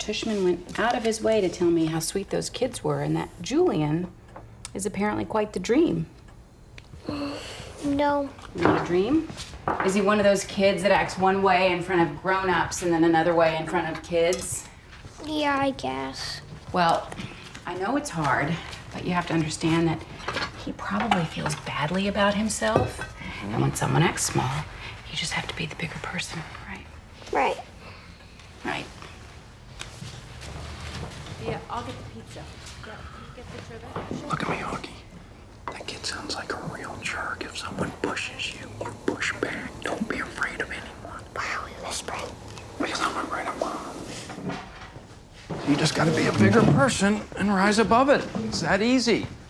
Tushman went out of his way to tell me how sweet those kids were and that Julian is apparently quite the dream. No. Not a dream? Is he one of those kids that acts one way in front of grown-ups and then another way in front of kids? Yeah, I guess. Well, I know it's hard, but you have to understand that he probably feels badly about himself. And when someone acts small, you just have to be the bigger person, right? Right. Right. Yeah, I'll get the pizza. Yeah, you get the trivia. Look at me, Auggie. That kid sounds like a real jerk. If someone pushes you, you push back. Don't be afraid of anyone. Why are we whispering? Because I'm afraid of Mom. You just gotta be a bigger person and rise above it. It's that easy.